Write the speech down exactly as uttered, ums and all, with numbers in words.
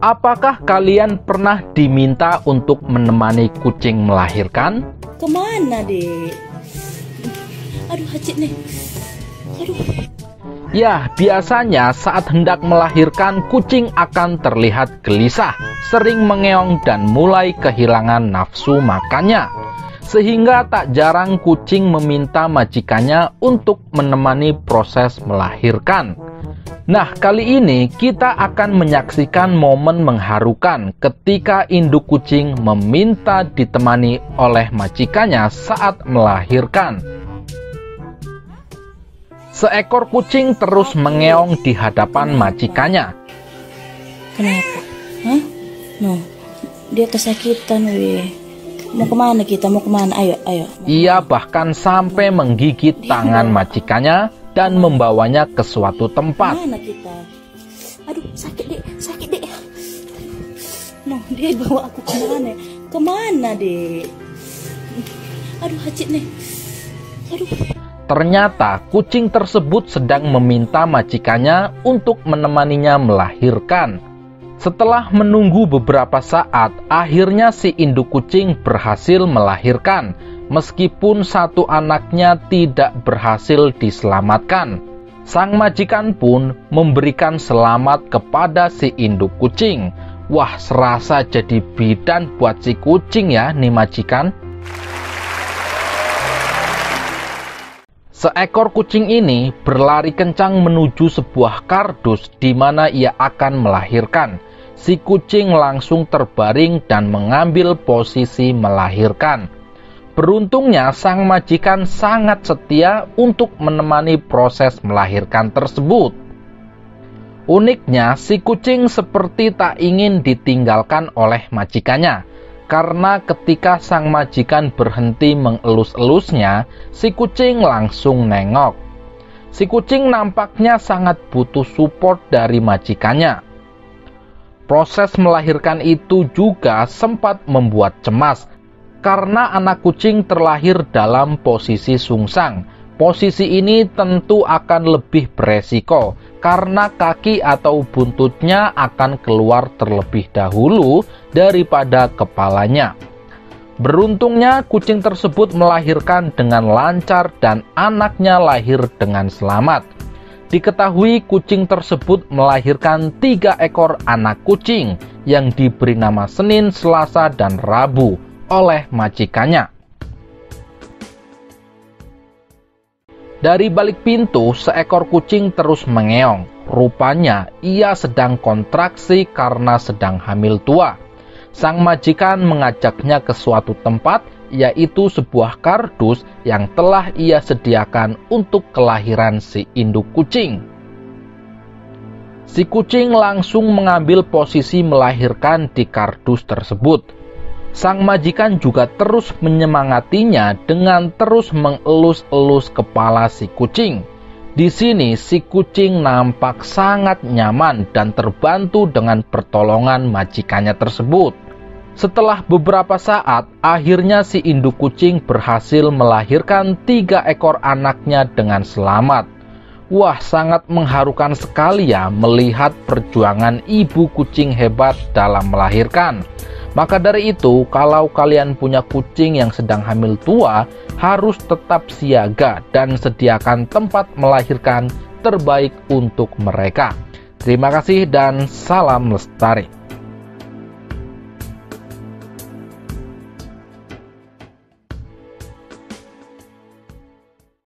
Apakah kalian pernah diminta untuk menemani kucing melahirkan? Kemana, Dek? Aduh, hajit nih. Aduh. Ya, biasanya saat hendak melahirkan, kucing akan terlihat gelisah, sering mengeong dan mulai kehilangan nafsu makannya. Sehingga tak jarang kucing meminta majikannya untuk menemani proses melahirkan. Nah, kali ini kita akan menyaksikan momen mengharukan ketika induk kucing meminta ditemani oleh majikannya saat melahirkan. Seekor kucing terus mengeong di hadapan majikannya. Kenapa? Hah? No, dia kesakitan, weh. Mau kemana kita? Mau kemana? Ayo, ayo. Ia bahkan sampai menggigit tangan majikannya dan membawanya ke suatu tempat. Mana kita? Aduh, sakit, Dek. Sakit, Dek. No, dia bawa aku kemana? Kemana, Dek? Aduh, hajit nih. Aduh. Ternyata kucing tersebut sedang meminta majikannya untuk menemaninya melahirkan. Setelah menunggu beberapa saat, akhirnya si induk kucing berhasil melahirkan, meskipun satu anaknya tidak berhasil diselamatkan. Sang majikan pun memberikan selamat kepada si induk kucing. Wah, serasa jadi bidan buat si kucing ya nih majikan. Seekor kucing ini berlari kencang menuju sebuah kardus di mana ia akan melahirkan. Si kucing langsung terbaring dan mengambil posisi melahirkan. Beruntungnya sang majikan sangat setia untuk menemani proses melahirkan tersebut. Uniknya, si kucing seperti tak ingin ditinggalkan oleh majikannya. Karena ketika sang majikan berhenti mengelus-elusnya, si kucing langsung nengok. Si kucing nampaknya sangat butuh support dari majikannya. Proses melahirkan itu juga sempat membuat cemas, karena anak kucing terlahir dalam posisi sungsang. Posisi ini tentu akan lebih beresiko, karena kaki atau buntutnya akan keluar terlebih dahulu daripada kepalanya. Beruntungnya kucing tersebut melahirkan dengan lancar dan anaknya lahir dengan selamat. Diketahui kucing tersebut melahirkan tiga ekor anak kucing yang diberi nama Senin, Selasa, dan Rabu oleh majikannya. Dari balik pintu, seekor kucing terus mengeong. Rupanya ia sedang kontraksi karena sedang hamil tua. Sang majikan mengajaknya ke suatu tempat, yaitu sebuah kardus yang telah ia sediakan untuk kelahiran si induk kucing. Si kucing langsung mengambil posisi melahirkan di kardus tersebut. Sang majikan juga terus menyemangatinya dengan terus mengelus-elus kepala si kucing. Di sini si kucing nampak sangat nyaman dan terbantu dengan pertolongan majikannya tersebut. Setelah beberapa saat, akhirnya si induk kucing berhasil melahirkan tiga ekor anaknya dengan selamat. Wah, sangat mengharukan sekali ya melihat perjuangan ibu kucing hebat dalam melahirkan. Maka dari itu, kalau kalian punya kucing yang sedang hamil tua, harus tetap siaga dan sediakan tempat melahirkan terbaik untuk mereka. Terima kasih dan salam lestari.